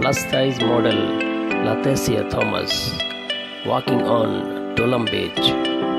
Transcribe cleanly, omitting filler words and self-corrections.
plus-size model Lathesia Thomas walking on Tulam Beach.